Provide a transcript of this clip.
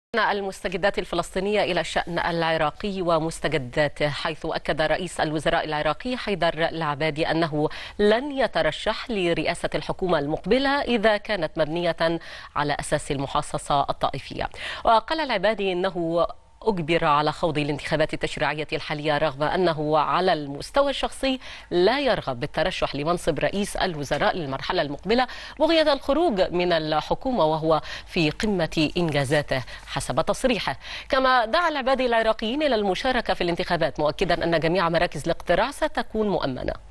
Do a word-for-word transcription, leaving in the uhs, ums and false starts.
المستجدات الفلسطينية إلى الشأن العراقي ومستجداته، حيث أكد رئيس الوزراء العراقي حيدر العبادي أنه لن يترشح لرئاسة الحكومة المقبلة إذا كانت مبنية على أساس المحاصصة الطائفية. وقال العبادي أنه أجبر على خوض الانتخابات التشريعية الحالية رغم أنه على المستوى الشخصي لا يرغب بالترشح لمنصب رئيس الوزراء للمرحلة المقبلة بغية الخروج من الحكومة وهو في قمة إنجازاته حسب تصريحه. كما دعا العبادي العراقيين إلى المشاركة في الانتخابات، مؤكدا أن جميع مراكز الاقتراع ستكون مؤمنة.